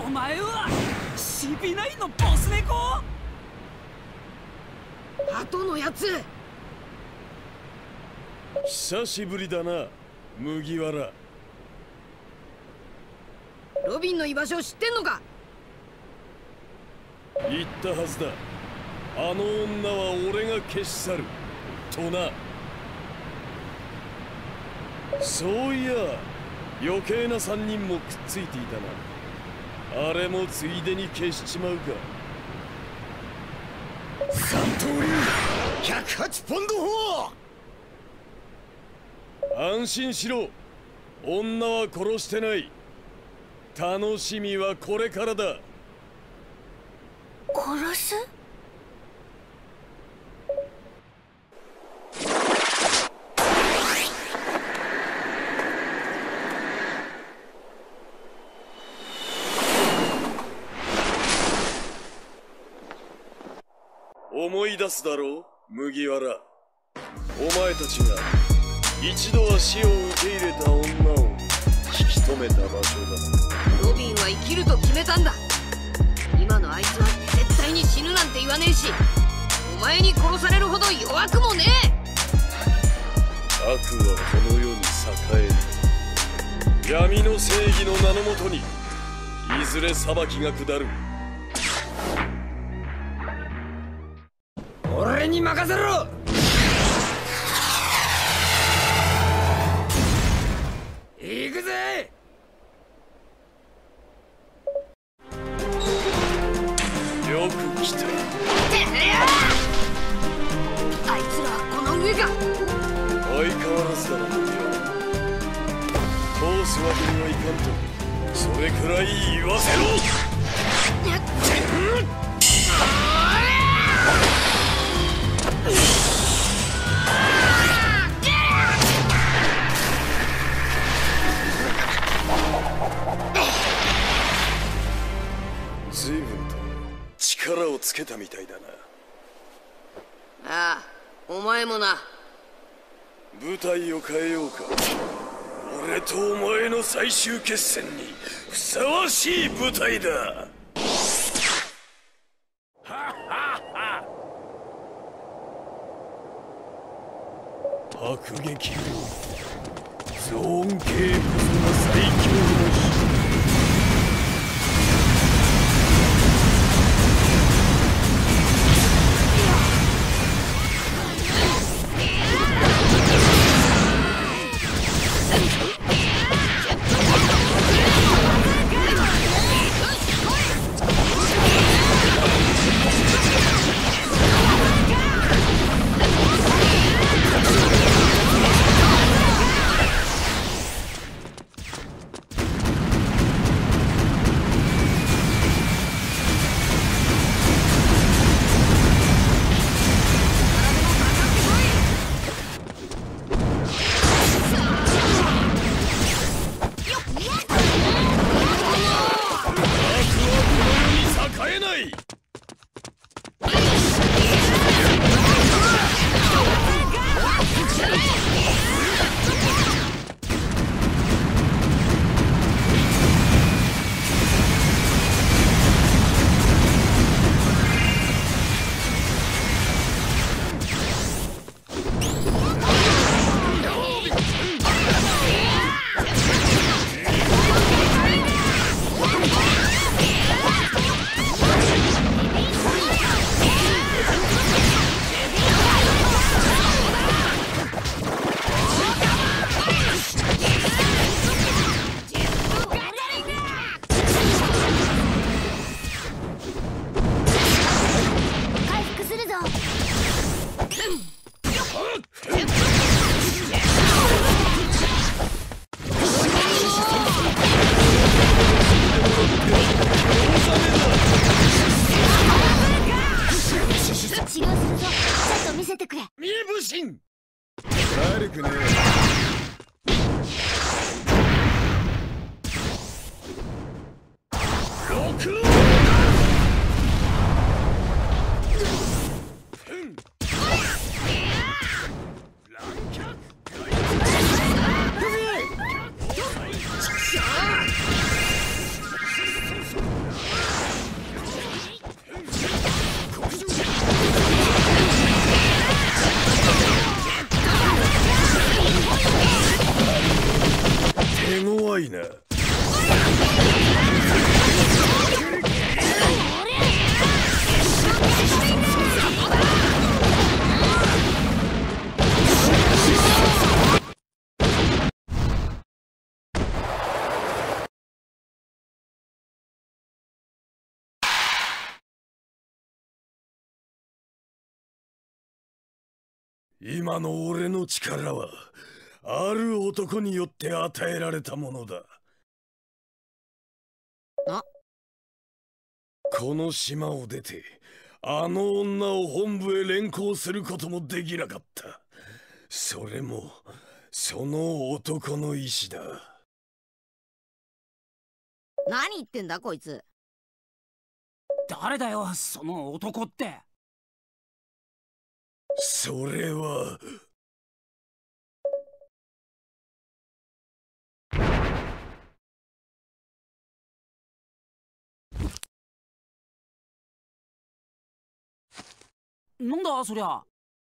お前は CP9 のボス猫？ 後のやつ。 久しぶりだな、麦わら。 ロビンの居場所を知ってんのか？ 言ったはずだ。あの女は俺が消し去るとな。そういや余計な3人もくっついていたな。あれもついでに消しちまうか。 三刀流108ポンド砲。 安心しろ、女は殺してない。楽しみはこれからだ。 殺す？ 思い出すだろう、麦わら。お前たちが一度は死を受け入れた女を引き止めた場所だ。 ロビンは生きると決めたんだ。今のあいつは絶対に死ぬなんて言わねえし、お前に殺されるほど弱くもねえ。 悪はこの世に栄える。闇の正義の名のもとにいずれ裁きが下る。 俺に任せろ。行くぜ。 よく来た。 あいつらはこの上か。 相変わらずだな、麦わら。通すわけにはいかんと、それくらい言わせろ。随分と力をつけたみたいだな。 ああ、お前もな。 舞台を変えようか。俺とお前の最終決戦にふさわしい舞台だ。迫撃をゾーン系こそが最強の火。悪くねえ。6 今の俺の力はある男によって与えられたものだ。この島を出てあの女を本部へ連行することもできなかった。それもその男の意志だ。 何言ってんだこいつ。 誰だよその男って。 それはなんだそりゃ。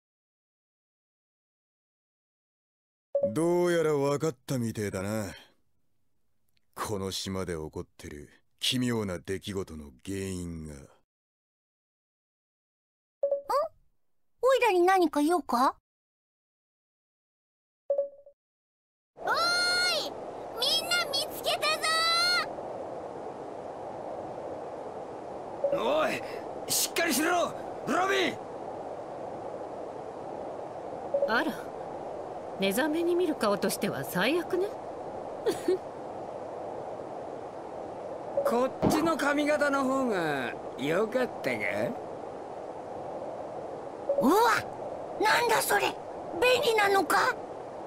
どうやら分かったみてえだな。この島で起こってる奇妙な出来事の原因が。 おいらに何か用か？おーい、みんな見つけたぞ。 おい、しっかりしろロビン。 あら、寝覚めに見る顔としては最悪ね。 こっちの髪型の方が良かったか？ うわ、なんだそれ、便利なのか？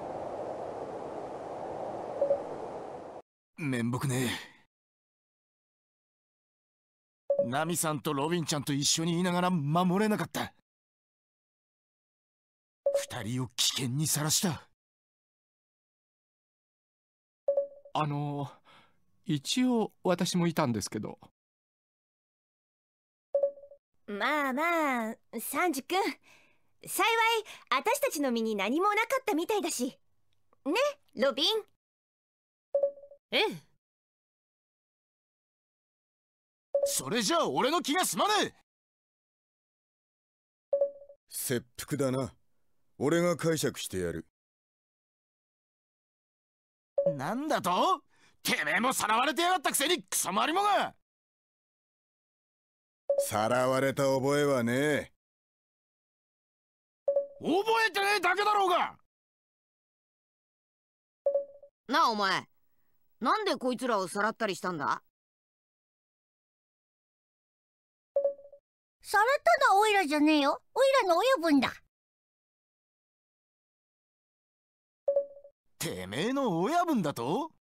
面目ねえ。ナミさんとロビンちゃんと一緒にいながら守れなかった。二人を危険にさらした。 一応私もいたんですけど。 まあまあ、サンジ君、幸い私たちの身に何もなかったみたいだしね、ロビン。 ええ。 それじゃあ俺の気が済まねえ。 切腹だな。俺が解釈してやる。 なんだと？てめえもさらわれてやがったくせにクソマリモが。 さらわれた覚えはねえ。 覚えてねえだけだろうが。 なあお前、なんでこいつらをさらったりしたんだ？ さらったのはオイラじゃねえよ。オイラの親分だ。 てめえの親分だと？